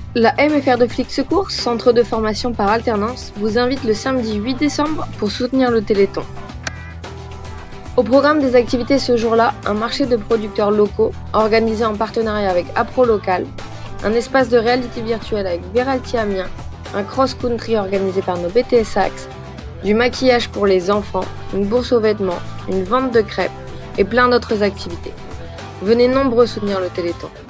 La MFR de Flics Secours, centre de formation par alternance, vous invite le samedi 8 décembre pour soutenir le Téléthon. Au programme des activités ce jour-là, un marché de producteurs locaux organisé en partenariat avec Appro Local, un espace de réalité virtuelle avec Veralti Amiens, un cross-country organisé par nos BTS Axe, du maquillage pour les enfants, une bourse aux vêtements, une vente de crêpes et plein d'autres activités. Venez nombreux soutenir le Téléthon.